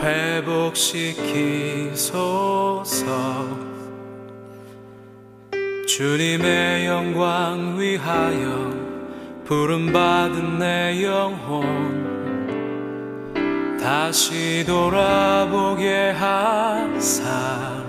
회복시키소서. 주님의 영광 위하여 부름받은 내 영혼 다시 돌아보게 하사